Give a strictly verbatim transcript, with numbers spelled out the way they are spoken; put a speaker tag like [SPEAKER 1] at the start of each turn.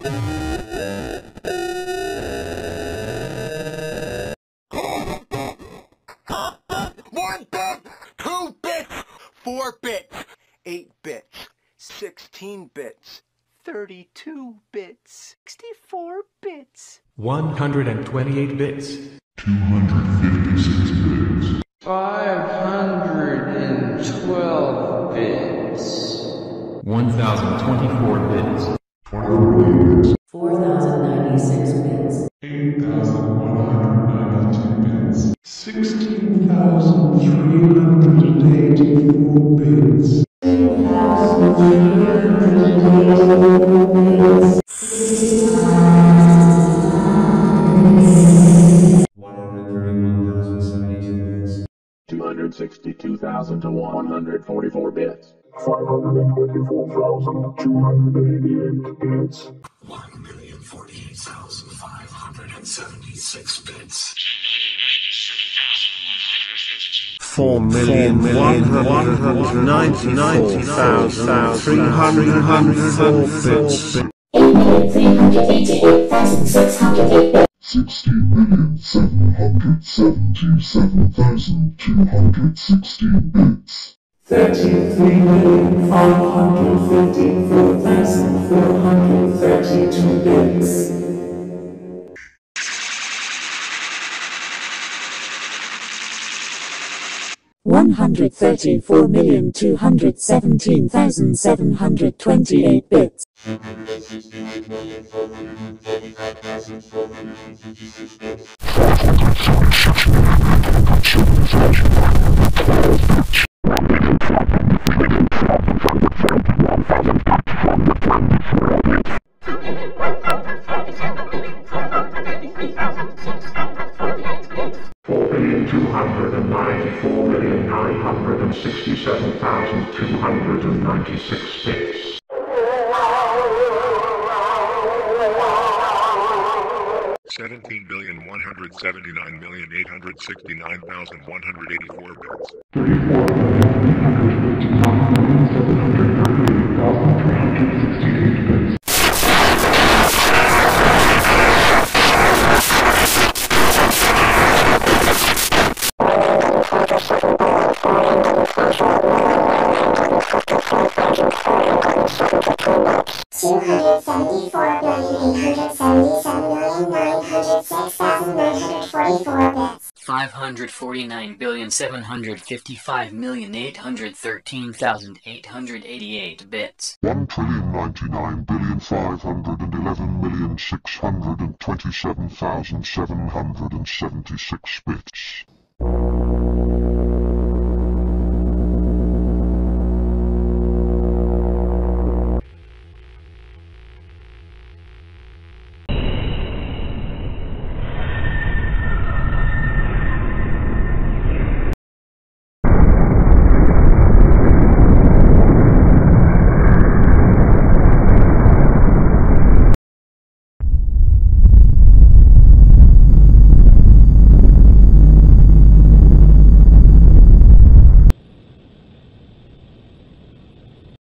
[SPEAKER 1] One bit, two bits, four bits, eight bits, sixteen bits, thirty-two bits, sixty-four bits,
[SPEAKER 2] one hundred twenty-eight bits,
[SPEAKER 3] two hundred fifty-six bits,
[SPEAKER 4] five hundred twelve bits,
[SPEAKER 2] one thousand twenty-four bits,
[SPEAKER 3] twenty-three bits,
[SPEAKER 5] four thousand ninety-six bits,
[SPEAKER 3] eight thousand one hundred ninety-two bits, sixteen thousand three hundred eighty-four bits,
[SPEAKER 5] two thousand three hundred eighty-four bits,
[SPEAKER 6] one hundred thirty-one thousand seventy-two bits,
[SPEAKER 7] two hundred sixty-two thousand one hundred forty-four bits,
[SPEAKER 3] five hundred twenty-four thousand two hundred eighty-eight bits,
[SPEAKER 8] one million forty-eight thousand five hundred seventy-six bits,
[SPEAKER 9] four million one hundred ninety-nine thousand three hundred four bits,
[SPEAKER 5] eight million three hundred eighty-eight thousand six hundred eight bits,
[SPEAKER 3] sixteen million seven hundred seventy-seven thousand two hundred sixteen bits,
[SPEAKER 5] thirty-three million five hundred fifty-four thousand four hundred thirty-two bits, one hundred thirty-four million two hundred seventeen thousand seven hundred twenty-eight bits,
[SPEAKER 3] four billion two hundred ninety-four million nine hundred sixty-seven thousand two hundred ninety-six bits,
[SPEAKER 8] seventeen billion one hundred seventy-nine million eight hundred sixty-nine thousand one hundred eighty-four bits,
[SPEAKER 3] thirty-four billion eight hundred eighty-nine million seven hundred ninety-eight thousand three hundred sixty-eight bits,
[SPEAKER 10] two hundred seventy-four billion eight hundred seventy-seven million nine hundred six thousand nine hundred forty-four bits,
[SPEAKER 11] five hundred forty-nine billion seven hundred fifty-five million eight hundred thirteen thousand eight hundred eighty-eight bits,
[SPEAKER 3] one trillion ninety-nine billion five hundred eleven million six hundred twenty-seven thousand seven hundred seventy-six bits.